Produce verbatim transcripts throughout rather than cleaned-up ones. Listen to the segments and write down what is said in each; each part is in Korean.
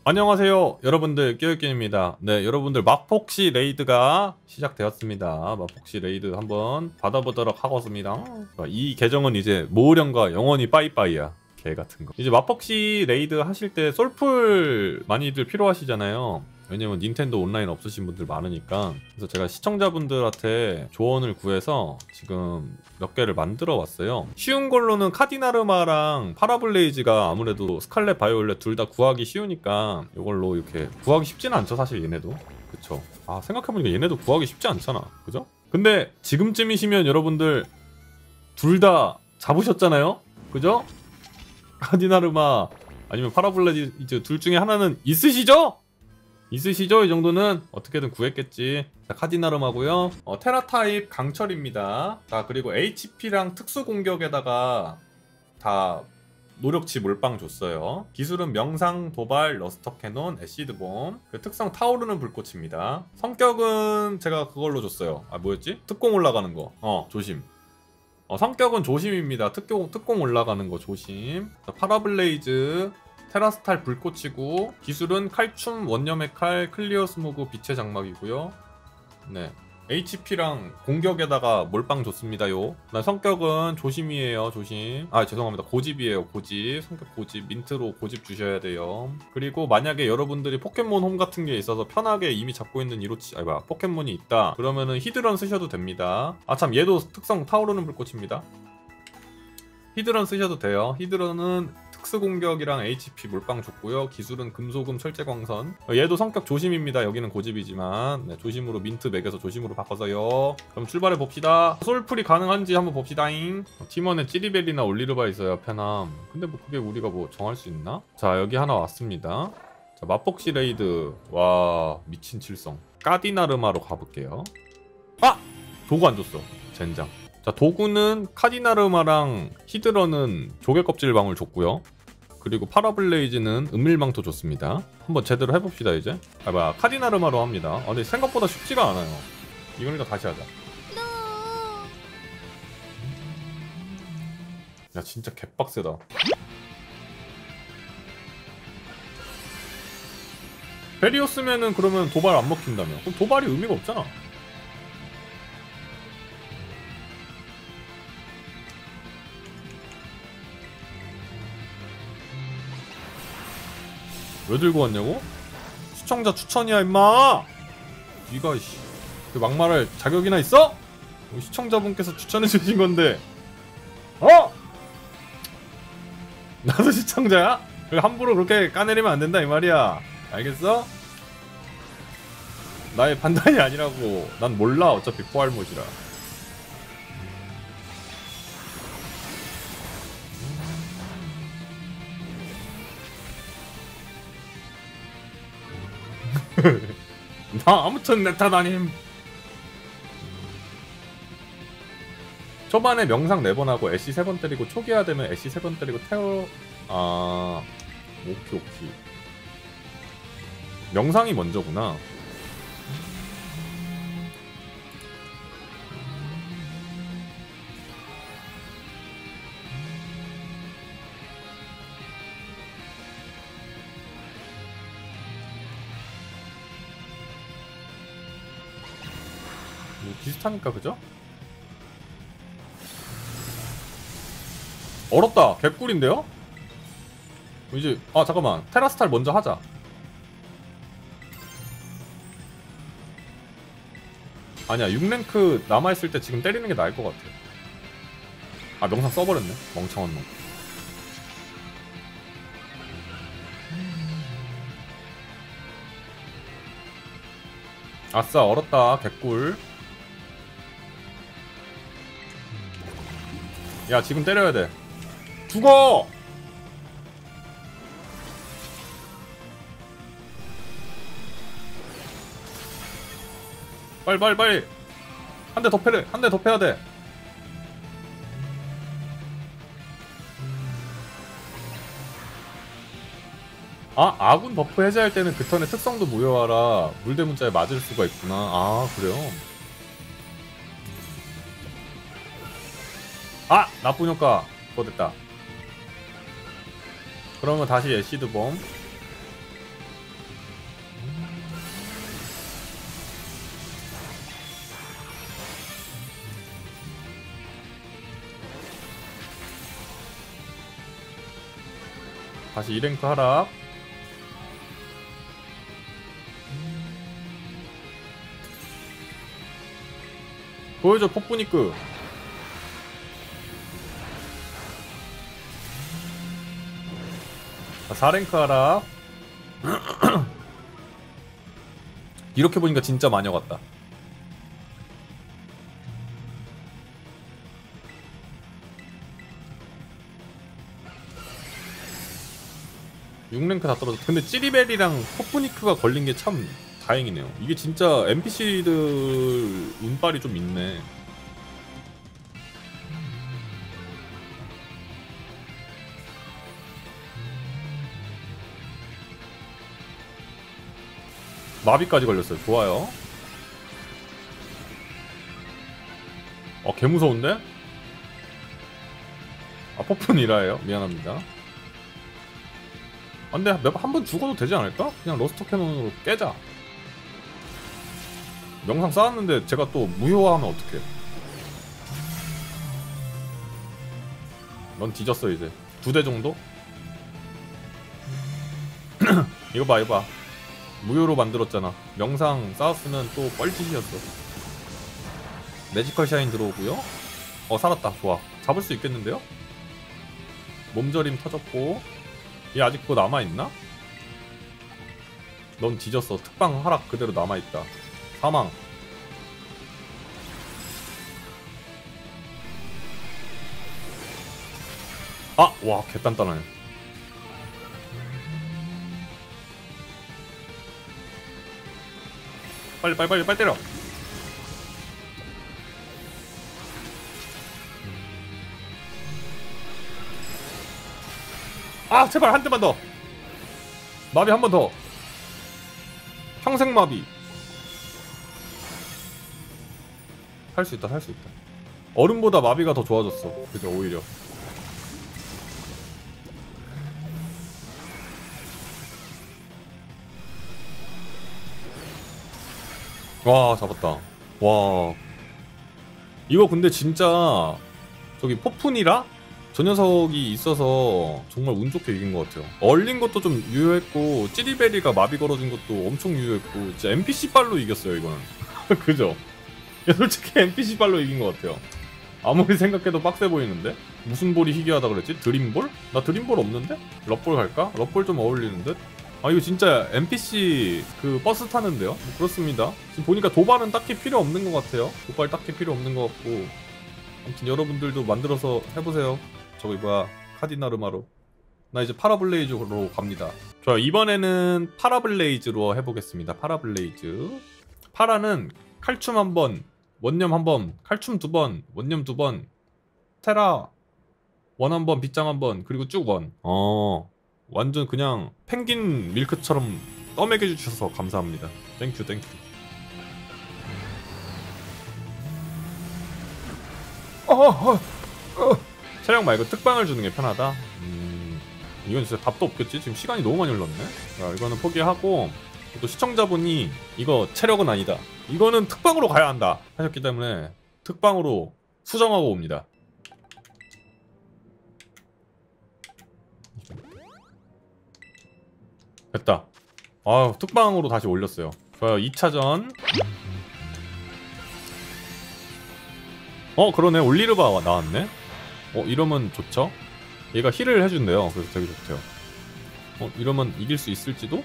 안녕하세요 여러분들, 깨어있긴입니다. 네, 여러분들 마폭시 레이드가 시작되었습니다. 마폭시 레이드 한번 받아보도록 하겠습니다. 이 계정은 이제 모으령과 영원히 빠이빠이야, 개같은거. 이제 마폭시 레이드 하실 때 솔풀 많이들 필요하시잖아요. 왜냐면 닌텐도 온라인 없으신 분들 많으니까. 그래서 제가 시청자분들한테 조언을 구해서 지금 몇 개를 만들어 왔어요. 쉬운 걸로는 카디나르마랑 파라블레이즈가 아무래도 스칼렛 바이올렛 둘 다 구하기 쉬우니까 이걸로 이렇게 구하기 쉽지는 않죠, 사실 얘네도. 그쵸. 아, 생각해보니까 얘네도 구하기 쉽지 않잖아, 그죠? 근데 지금쯤이시면 여러분들 둘 다 잡으셨잖아요, 그죠? 카디나르마 아니면 파라블레이즈 둘 중에 하나는 있으시죠? 있으시죠? 이 정도는 어떻게든 구했겠지. 자, 카디나름하고요. 어, 테라 타입 강철입니다. 자, 그리고 에이치피랑 특수 공격에다가 다 노력치 몰빵 줬어요. 기술은 명상, 도발, 러스터 캐논, 애시드봄. 그 특성 타오르는 불꽃입니다. 성격은 제가 그걸로 줬어요. 아, 뭐였지? 특공 올라가는 거. 어, 조심. 어, 성격은 조심입니다. 특공, 특공 올라가는 거 조심. 자, 파라블레이즈. 테라스탈 불꽃이고, 기술은 칼춤, 원념의 칼, 클리어 스모그, 빛의 장막이고요. 네, 에이치피랑 공격에다가 몰빵 좋습니다요. 난 성격은 조심이에요. 조심. 아, 죄송합니다. 고집이에요. 고집. 성격 고집. 민트로 고집 주셔야 돼요. 그리고 만약에 여러분들이 포켓몬 홈 같은 게 있어서 편하게 이미 잡고 있는 이로치, 아니 뭐야, 포켓몬이 있다 그러면은 히드런 쓰셔도 됩니다. 아 참, 얘도 특성 타오르는 불꽃입니다. 히드런 쓰셔도 돼요. 히드런은 특수공격이랑 에이치피 몰빵 줬고요. 기술은 금소금 철제광선. 얘도 성격 조심입니다. 여기는 고집이지만. 네, 조심으로 민트 맥에서 조심으로 바꿔서요. 그럼 출발해 봅시다. 솔풀이 가능한지 한번 봅시다잉. 팀원에 찌리벨리나 올리르바 있어요. 페남. 근데 뭐 그게 우리가 뭐 정할 수 있나? 자, 여기 하나 왔습니다. 자, 마폭시 레이드. 와, 미친 칠성. 카디나르마로 가볼게요. 아! 도구 안 줬어. 젠장. 자, 도구는 카디나르마랑 히드런은 조개 껍질 방울 줬고요. 그리고 파라블레이즈는 은밀망토 줬습니다. 한번 제대로 해봅시다 이제. 아, 뭐야, 카디나르마로 합니다. 아, 근데 생각보다 쉽지가 않아요. 이거니까 다시 하자. 야, 진짜 개빡세다. 베리오스면은 그러면 도발 안 먹힌다며. 그럼 도발이 의미가 없잖아. 왜 들고 왔냐고? 시청자 추천이야 임마! 니가 이씨 그 막말할 자격이나 있어? 시청자분께서 추천해주신 건데 어? 나도 시청자야? 함부로 그렇게 까내리면 안 된다 이 말이야. 알겠어? 나의 판단이 아니라고. 난 몰라. 어차피 포알못이라. 나 아무튼 내 탓 아님. 초반에 명상 네 번 하고 애쉬 세 번 때리고 초기화 되면 애쉬 세 번 때리고 태워. 아, 오케이 오케이. 명상이 먼저구나. 비슷하니까 그죠? 얼었다. 개꿀인데요? 이제 아 잠깐만, 테라스탈 먼저 하자. 아니야, 육 랭크 남아있을 때 지금 때리는 게 나을 것 같아. 아, 명상 써버렸네, 멍청한 놈. 아싸, 얼었다. 개꿀. 야, 지금 때려야 돼. 죽어! 빨리 빨리 빨리. 한 대 더 패래. 한 대 더 패야 돼. 아, 아군 버프 해제할 때는 그 턴에 특성도 무효하라 물대문자에 맞을 수가 있구나. 아, 그래요? 아! 나쁜 효과. 그거 됐다. 그러면 다시 애시드봄. 다시 이 랭크 하락. 보여줘 폭분이크. 사 랭크 하락. 이렇게 보니까 진짜 마녀 같다. 육 랭크 다 떨어졌어. 근데 찌리벨이랑 포프니크가 걸린 게 참 다행이네요. 이게 진짜 엔피씨들 운빨이 좀 있네. 마비까지 걸렸어요. 좋아요. 어, 개 무서운데? 아, 포프니라예요. 미안합니다. 아, 근데 한 번 죽어도 되지 않을까? 그냥 러스터 캐논으로 깨자. 명상 쌓았는데 제가 또 무효화하면 어떡해. 넌 뒤졌어 이제. 두 대 정도? 이거 봐 이거 봐. 무효로 만들었잖아. 명상 쌓았으면 또 뻘짓이었어. 매지컬 샤인 들어오고요. 어 살았다. 좋아. 잡을 수 있겠는데요? 몸저림 터졌고. 얘 아직 그거 남아있나? 넌 뒤졌어. 특방 하락 그대로 남아있다. 사망. 아! 와 개단단하네. 빨리 빨리 빨리 빨리 때려. 아 제발 한 대만 더. 마비 한 번 더. 평생 마비. 살 수 있다 살 수 있다. 얼음보다 마비가 더 좋아졌어. 그죠 오히려. 와 잡았다. 와 이거 근데 진짜 저기 포푼이라? 저 녀석이 있어서 정말 운 좋게 이긴 것 같아요. 얼린 것도 좀 유효했고 찌리베리가 마비 걸어준 것도 엄청 유효했고 진짜 엔피씨 빨로 이겼어요 이거는. 그죠? 야, 솔직히 엔피씨 빨로 이긴 것 같아요. 아무리 생각해도 빡세 보이는데? 무슨 볼이 희귀하다 그랬지? 드림볼? 나 드림볼 없는데? 럽볼 갈까? 럽볼 좀 어울리는 듯? 아 이거 진짜 엔피씨 그 버스 타는데요? 뭐 그렇습니다. 지금 보니까 도발은 딱히 필요 없는 것 같아요. 도발 딱히 필요 없는 것 같고 아무튼 여러분들도 만들어서 해보세요. 저기 뭐야 카디나르마로. 나 이제 파라블레이즈로 갑니다. 좋아요. 이번에는 파라블레이즈로 해보겠습니다. 파라블레이즈. 파라는 칼춤 한번, 원념 한번, 칼춤 두번, 원념 두번, 테라 원 한번, 빗장 한번, 그리고 쭉 원. 어 완전 그냥 펭귄 밀크처럼 떠먹여주셔서 감사합니다. 땡큐 땡큐. 어, 어, 어. 차량 말고 특방을 주는 게 편하다? 음, 이건 진짜 답도 없겠지? 지금 시간이 너무 많이 흘렀네? 자, 이거는 포기하고 또 시청자분이 이거 체력은 아니다. 이거는 특방으로 가야 한다 하셨기 때문에 특방으로 수정하고 옵니다. 됐다. 아유 특방으로 다시 올렸어요. 좋아요. 이 차전. 어 그러네. 올리르바 나왔네. 어 이러면 좋죠. 얘가 힐을 해준대요. 그래서 되게 좋대요. 어 이러면 이길 수 있을지도?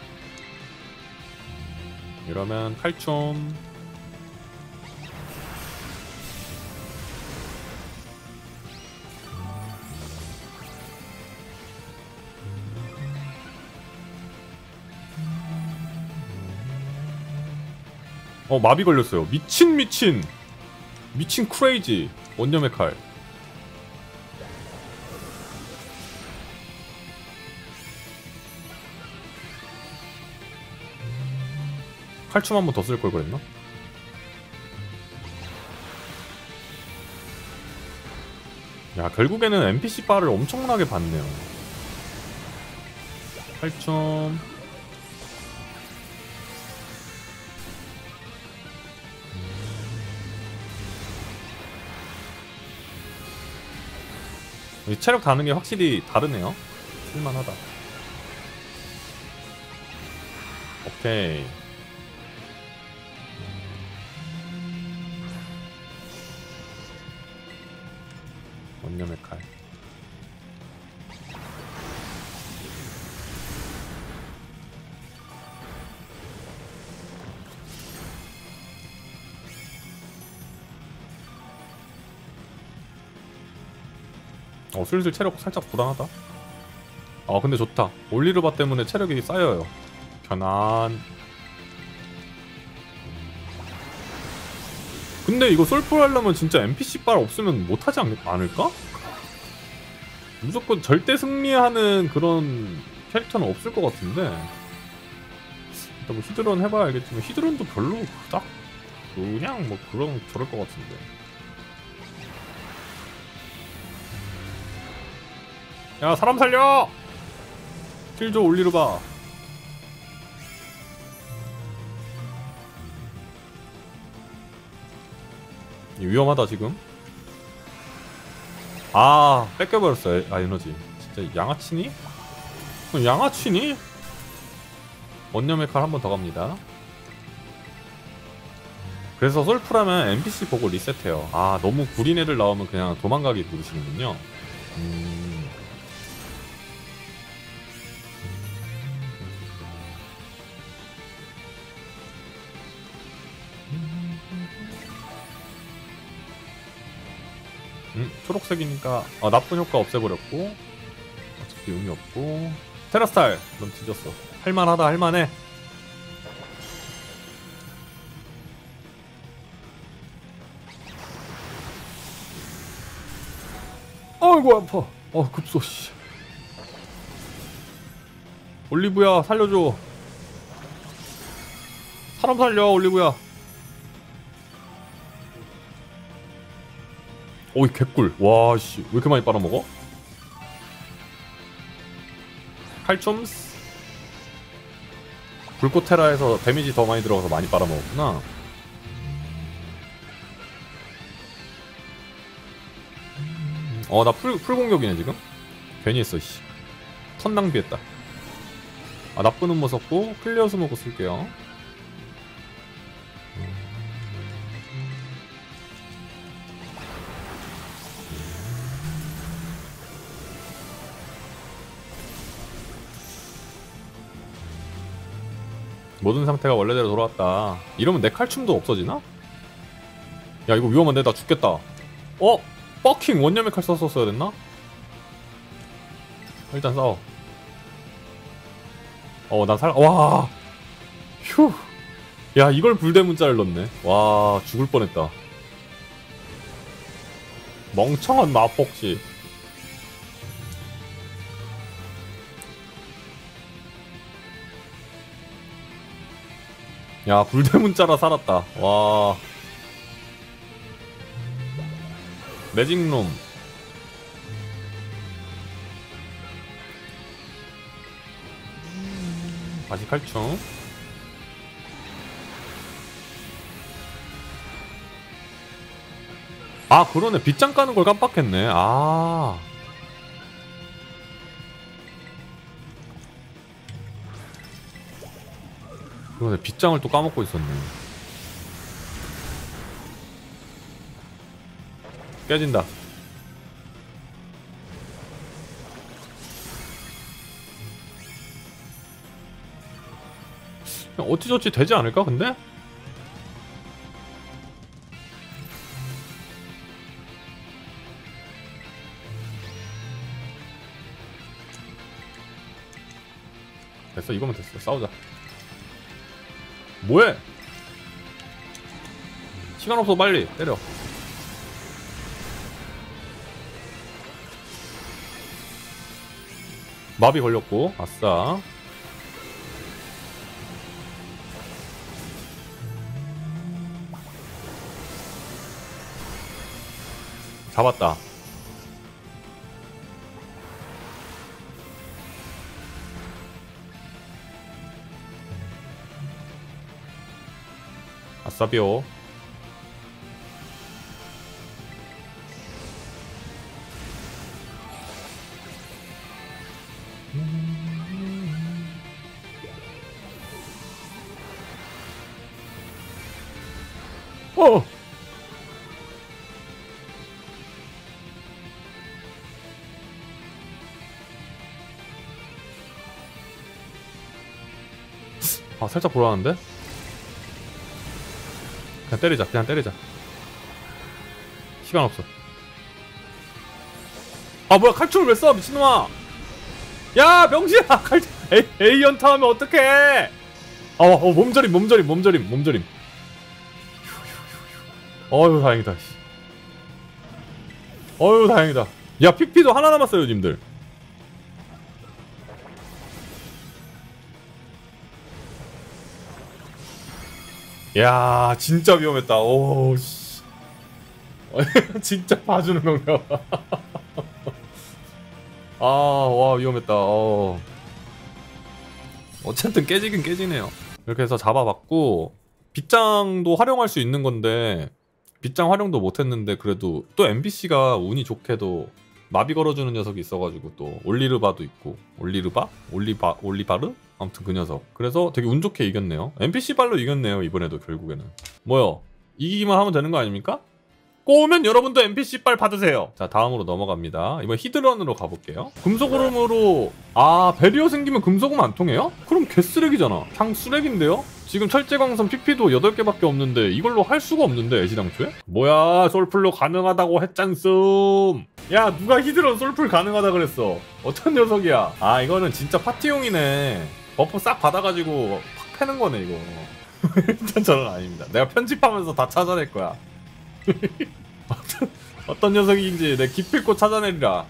이러면 칼춤. 어 마비 걸렸어요. 미친 미친 미친 크레이지. 원념의 칼. 칼춤 한 번 더 쓸 걸 그랬나? 야 결국에는 엔피씨 바를 엄청나게 봤네요. 칼춤. 체력 다는 게 확실히 다르네요. 쓸만하다. 오케이. 원념의 칼. 어, 슬슬 체력 살짝 불안하다. 아, 근데 좋다. 올리르바 때문에 체력이 쌓여요. 편안. 근데 이거 솔플 하려면 진짜 엔피씨 빨 없으면 못하지 않, 않을까? 무조건 절대 승리하는 그런 캐릭터는 없을 것 같은데. 일단 뭐 히드론 해봐야 알겠지만 히드론도 별로 딱 그냥 뭐 그런 저럴 것 같은데. 야, 사람 살려! 킬조 올리르바. 위험하다 지금. 아, 뺏겨버렸어. 아, 에너지. 진짜 양아치니? 양아치니? 원념의 칼 한 번 더 갑니다. 그래서 솔프라면 엔피씨 보고 리셋해요. 아, 너무 구린 애들 나오면 그냥 도망가기 누르시는군요. 음... 음, 초록색이니까 아, 나쁜 효과 없애버렸고 어차피 의미 없고. 테라스탈 넌 뒤졌어. 할만하다. 할만해. 아이고 아파. 어, 급소 씨. 올리브야 살려줘. 사람 살려 올리브야. 오이 개꿀. 와씨 왜 이렇게 많이 빨아먹어? 칼춤스. 불꽃 테라에서 데미지 더 많이 들어가서 많이 빨아먹었구나. 어, 나 풀, 풀공격이네 지금. 괜히 했어 씨. 턴 낭비했다. 아, 나쁜 음모 썼고 클리어 스모그 쓸게요. 모든 상태가 원래대로 돌아왔다. 이러면 내 칼춤도 없어지나? 야, 이거 위험한데? 나 죽겠다. 어? 퍼킹 원념의 칼 썼었어야 됐나? 일단 싸워. 어, 나 살, 와. 휴. 야, 이걸 불대문자를 넣네. 와, 죽을 뻔했다. 멍청한 마폭시. 야, 불대문자라 살았다. 와. 매직룸. 다시 칼춤. 아, 그러네. 빗장 까는 걸 깜빡했네. 아. 그러네. 빗장을 또 까먹고 있었네. 깨진다. 어찌저찌 되지 않을까 근데? 됐어. 이거면 됐어. 싸우자. 뭐해? 시간 없어. 빨리 때려. 마비 걸렸고. 아싸. 잡았다. 아싸비오. 어. 아 살짝 불안한데? 그냥 때리자 그냥 때리자. 시간 없어. 아 뭐야 칼춤을 왜 써 미친놈아. 야 병신아 칼 에이, 에이 연타 하면 어떡해. 아 어, 몸저림 몸저림 몸저림 몸저림. 어휴 다행이다. 어휴 다행이다. 야 피피도 하나 남았어요 님들. 야 진짜 위험했다. 오씨. 진짜 봐주는 건가 봐. 아 와 위험했다. 어. 어쨌든 깨지긴 깨지네요. 이렇게 해서 잡아봤고 빗장도 활용할 수 있는 건데 빗장 활용도 못했는데 그래도 또 엔피씨가 운이 좋게도 마비 걸어주는 녀석이 있어가지고 또 올리르바도 있고 올리르바? 올리바? 올리바르? 아무튼 그 녀석. 그래서 되게 운 좋게 이겼네요. 엔피씨 발로 이겼네요 이번에도 결국에는. 뭐요? 이기기만 하면 되는 거 아닙니까? 꼬우면 여러분도 엔피씨 빨 받으세요. 자 다음으로 넘어갑니다. 이번 히드런으로 가볼게요. 금속으름으로 아 베리어 생기면 금속음 안 통해요? 그럼 개쓰레기잖아. 그냥 쓰레기인데요? 지금 철제광선 피피도 여덟 개밖에 없는데 이걸로 할 수가 없는데 애시당초에? 뭐야 솔플로 가능하다고 했잖음. 야 누가 히드런 솔플 가능하다 그랬어. 어떤 녀석이야. 아 이거는 진짜 파티용이네. 버프 싹 받아가지고 팍 패는 거네 이거. 일단 저는 아닙니다. 내가 편집하면서 다 찾아낼 거야. 어떤, 어떤 녀석인지 내 기필코 찾아내리라.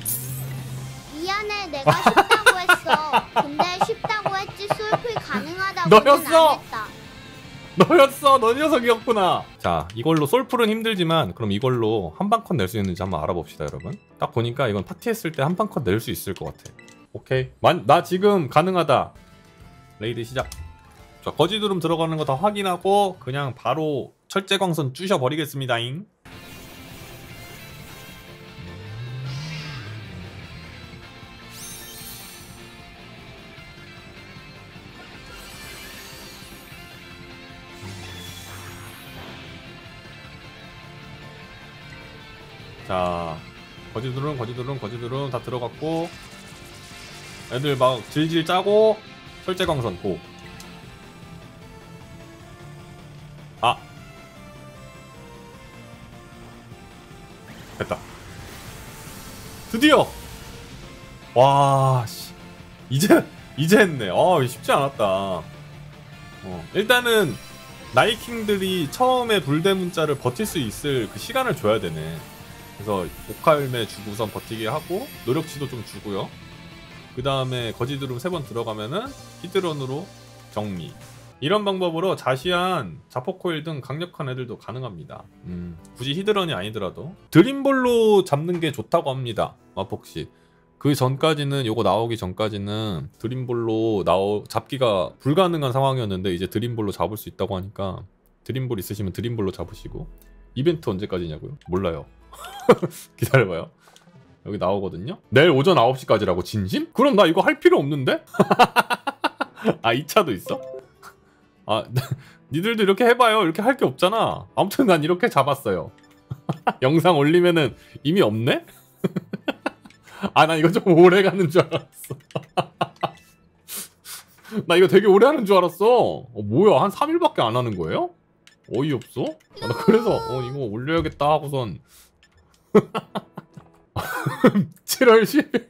미안해 내가 쉽다고 했어. 근데 쉽다고 했지 솔플 가능하다고는 너였어! 안 했다. 너였어. 너 녀석이었구나. 자 이걸로 솔플은 힘들지만 그럼 이걸로 한방컷 낼 수 있는지 한번 알아봅시다 여러분. 딱 보니까 이건 파티했을 때 한방컷 낼 수 있을 것 같아. 오케이 만, 나 지금 가능하다. 레이드 시작. 자 거지두름 들어가는 거 다 확인하고 그냥 바로 철제광선 쑤셔버리겠습니다잉. 자 거지두름 거지두름 거지두름 다 들어갔고 애들 막 질질 짜고 철제광선 고. 아 됐다. 드디어 와 씨. 이제 이제 했네. 아 쉽지 않았다. 어, 일단은 나이킹들이 처음에 불대문자를 버틸 수 있을 그 시간을 줘야 되네. 그래서 오칼매 주고선 버티게 하고 노력치도 좀 주고요. 그 다음에 거지드름 세 번 들어가면은 히드런으로 정리. 이런 방법으로 자시한 자포코일 등 강력한 애들도 가능합니다. 음, 굳이 히드런이 아니더라도 드림볼로 잡는 게 좋다고 합니다. 마폭시. 그 전까지는 요거 나오기 전까지는 드림볼로 나오 잡기가 불가능한 상황이었는데 이제 드림볼로 잡을 수 있다고 하니까 드림볼 있으시면 드림볼로 잡으시고. 이벤트 언제까지냐고요? 몰라요. 기다려봐요. 여기 나오거든요. 내일 오전 아홉 시까지라고. 진심? 그럼 나 이거 할 필요 없는데? 아 이 차도 있어? 아 니들도 이렇게 해봐요. 이렇게 할 게 없잖아. 아무튼 난 이렇게 잡았어요. 영상 올리면은 이미 없네? 아 나 이거 좀 오래 가는 줄 알았어. 나 이거 되게 오래 하는 줄 알았어. 어, 뭐야 한 삼 일밖에 안 하는 거예요? 어이없어? 아, 나 그래서 어 이거 올려야겠다 하고선 칠월 십일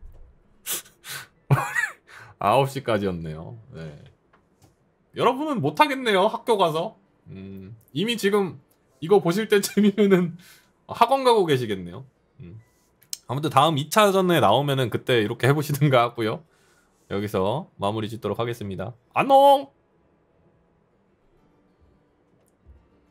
아홉 시까지였네요. 네. 여러분은 못하겠네요. 학교 가서. 음, 이미 지금 이거 보실 때쯤이면은 학원 가고 계시겠네요. 음. 아무튼 다음 이 차전에 나오면은 그때 이렇게 해보시든가 하고요. 여기서 마무리 짓도록 하겠습니다. 안녕!